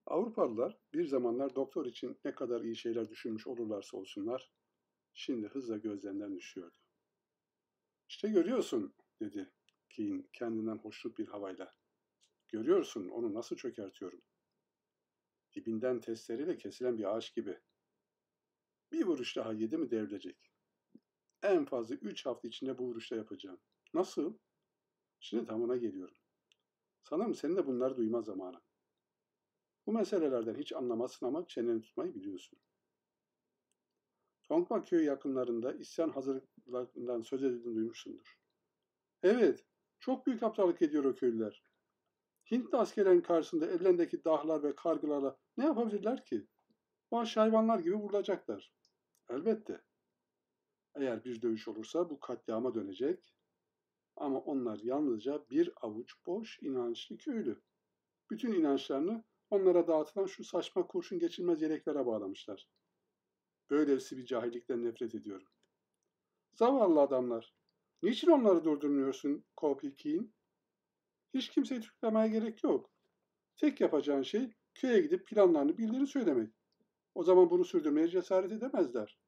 Avrupalılar bir zamanlar doktor için ne kadar iyi şeyler düşünmüş olurlarsa olsunlar, şimdi hızla gözlerinden düşüyordu. İşte görüyorsun, dedi Keane kendinden hoşnut bir havayla. Görüyorsun onu nasıl çökertiyorum. Dibinden testereyle kesilen bir ağaç gibi. Bir vuruş daha yedi mi devrilecek. En fazla 3 hafta içinde bu vuruşta yapacağım. Nasıl? Şimdi tam ona geliyorum. Sanırım senin de bunları duyma zamanı. Bu meselelerden hiç anlamazsın ama çeneni tutmayı biliyorsun. Tongpa köyü yakınlarında isyan hazırlıklarından söz edildiğini duymuşsundur. Evet, çok büyük aptallık ediyor o köylüler. Hintli askerlerin karşısında ellerindeki dahlar ve kargılarla ne yapabilirler ki? Vahşi hayvanlar gibi vurulacaklar. Elbette. Eğer bir dövüş olursa bu katliama dönecek. Ama onlar yalnızca bir avuç boş inançlı köylü. Bütün inançlarını onlara dağıtılan şu saçma kurşun geçirmez yeleklere bağlamışlar. Böylesi bir cahillikten nefret ediyorum. Zavallı adamlar. Niçin onları durdurmuyorsun Kopilkin? Hiç kimseyi tutuklamaya gerek yok. Tek yapacağın şey köye gidip planlarını bildiğini söylemek. O zaman bunu sürdürmeye cesaret edemezler.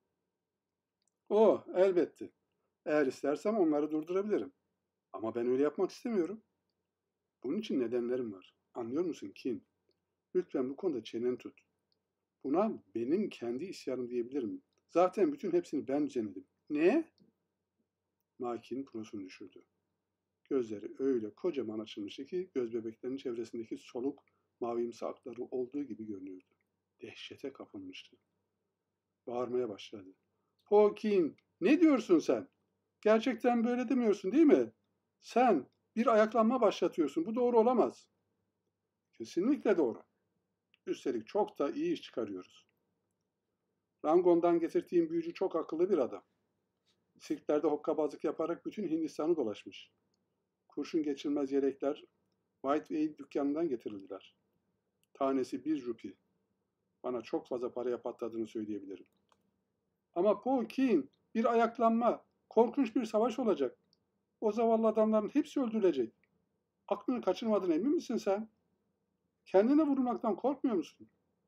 Oh, elbette. Eğer istersem onları durdurabilirim. Ama ben öyle yapmak istemiyorum. Bunun için nedenlerim var. Anlıyor musun Kin? Lütfen bu konuda çeneni tut. Buna benim kendi isyanım diyebilirim. Zaten bütün hepsini ben düzenledim. Ne? Makin prosunu düşürdü. Gözleri öyle kocaman açılmıştı ki göz bebeklerinin çevresindeki soluk mavimsi akları olduğu gibi görünüyordu. Dehşete kapılmıştı. Bağırmaya başladı. Hawking, ne diyorsun sen? Gerçekten böyle demiyorsun değil mi? Sen bir ayaklanma başlatıyorsun. Bu doğru olamaz. Kesinlikle doğru. Üstelik çok da iyi iş çıkarıyoruz. Rangon'dan getirdiğim büyücü çok akıllı bir adam. Sirklerde hokkabazlık yaparak bütün Hindistan'ı dolaşmış. Kurşun geçirmez yelekler Whiteway dükkanından getirildiler. Tanesi 1 rupi. Bana çok fazla paraya patladığını söyleyebilirim. Ama Paul Keane, bir ayaklanma, korkunç bir savaş olacak. O zavallı adamların hepsi öldürülecek. Aklını kaçırmadığına emin misin sen? Kendine vurmaktan korkmuyor musun?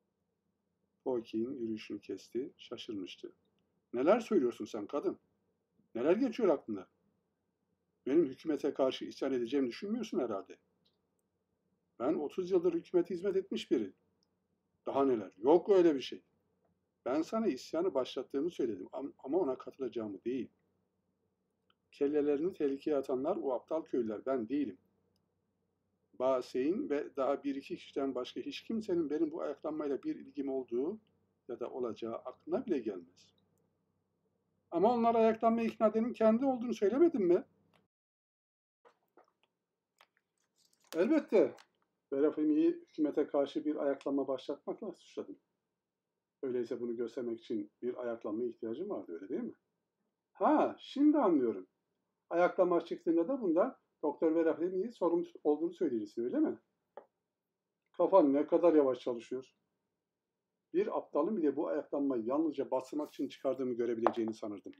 Paul Keane yürüyüşünü kesti, şaşırmıştı. Neler söylüyorsun sen kadın? Neler geçiyor aklına? Benim hükümete karşı isyan edeceğimi düşünmüyorsun herhalde. Ben 30 yıldır hükümete hizmet etmiş biri. Daha neler? Yok öyle bir şey. Ben sana isyanı başlattığımı söyledim ama ona katılacağımı değil. Kellelerini tehlikeye atanlar o aptal köylüler, ben değilim. Baseyin ve daha bir iki kişiden başka hiç kimsenin benim bu ayaklanmayla bir ilgim olduğu ya da olacağı aklına bile gelmez. Ama onlar ayaklanmaya ikna edenin kendi olduğunu söylemedim mi? Elbette. Berafemi'yi hükümete karşı bir ayaklanma başlatmakla suçladım. Öyleyse bunu göstermek için bir ayaklanmaya ihtiyacım vardı, öyle değil mi? Ha, şimdi anlıyorum. Ayaklanma çıktığında da bundan Doktor Berafemi'yi sorumlu olduğunu söyleyeceksin, öyle mi? Kafan ne kadar yavaş çalışıyor. Bir aptalın bile bu ayaklanmayı yalnızca bastırmak için çıkardığımı görebileceğini sanırdım.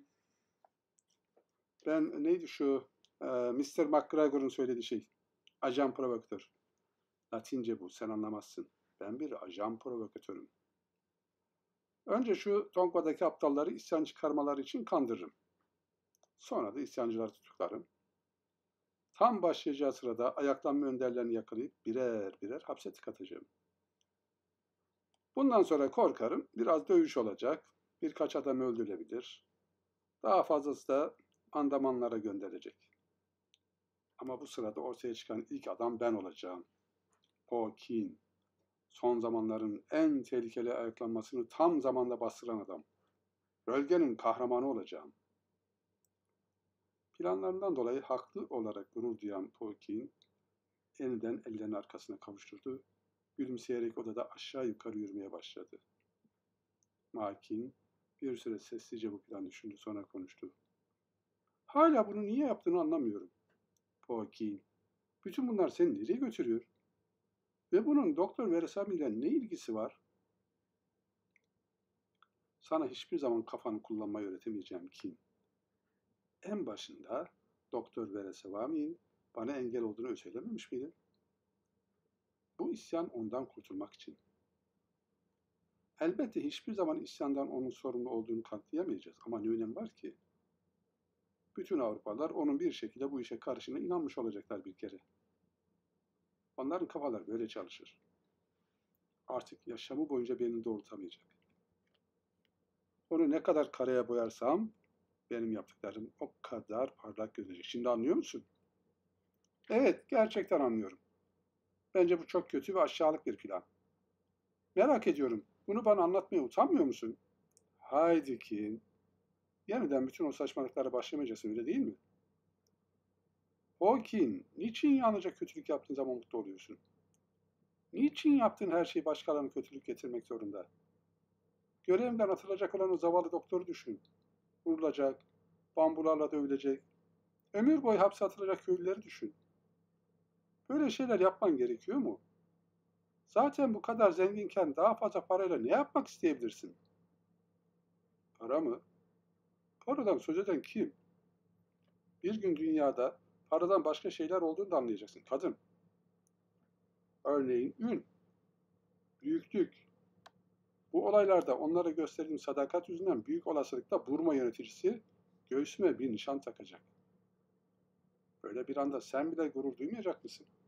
Ben neydi şu Mr. McGregor'ın söylediği şey? Ajan provokatör. Latince bu, sen anlamazsın. Ben bir ajan provokatörüm. Önce şu Tongva'daki aptalları isyan çıkarmaları için kandırırım. Sonra da isyancıları tutuklarım. Tam başlayacağı sırada ayaklanma önderlerini yakalayıp birer birer hapse tıkatacağım. Bundan sonra korkarım biraz dövüş olacak, birkaç adam öldürülebilir. Daha fazlası da Andamanlara gönderilecek. Ama bu sırada ortaya çıkan ilk adam ben olacağım. Paul Keane. Son zamanların en tehlikeli ayaklanmasını tam zamanda bastıran adam. Bölgenin kahramanı olacağım. Planlarından dolayı haklı olarak gurur duyan Paul Keane yeniden ellerini arkasına kavuşturdu. Gülümseyerek odada aşağı yukarı yürümeye başladı. Makin bir süre sessizce bu planı düşündü, sonra konuştu. Hala bunu niye yaptığını anlamıyorum. Paul Keane. Bütün bunlar seni nereye götürüyor? Ve bunun Doktor Veresami ile ne ilgisi var? Sana hiçbir zaman kafanı kullanmayı öğretemeyeceğim Keane. En başında Doktor Veresami'nin bana engel olduğunu söylememiş miydin? Bu isyan ondan kurtulmak için. Elbette hiçbir zaman isyandan onun sorumlu olduğunu kanıtlayamayacağız ama ne önemi var ki? Bütün Avrupalılar onun bir şekilde bu işe karışına inanmış olacaklar bir kere. Onların kafalar böyle çalışır. Artık yaşamı boyunca beni doğrultamayacak. Onu ne kadar karaya boyarsam benim yaptıklarım o kadar parlak gözecek. Şimdi anlıyor musun? Evet, gerçekten anlıyorum. Bence bu çok kötü ve aşağılık bir plan. Merak ediyorum, bunu bana anlatmaya utanmıyor musun? Haydi Kin, yeniden bütün o saçmalıklara başlamayacaksın öyle değil mi? Hawking, niçin yalnızca kötülük yaptığın zaman mutlu oluyorsun? Niçin yaptığın her şey başkalarına kötülük getirmek zorunda? Görevinden atılacak olan o zavallı doktoru düşün. Vurulacak, bambularla dövülecek, ömür boyu hapse atılacak köylüleri düşün. Böyle şeyler yapman gerekiyor mu? Zaten bu kadar zenginken daha fazla parayla ne yapmak isteyebilirsin? Para mı? Paradan söz eden kim? Bir gün dünyada paradan başka şeyler olduğunu da anlayacaksın. Kadın. Örneğin ün, büyüklük. Bu olaylarda onlara gösterdiğim sadakat yüzünden büyük olasılıkla Burma yöneticisi göğsüme bir nişan takacak. Böyle bir anda sen bile gurur duymayacak mısın?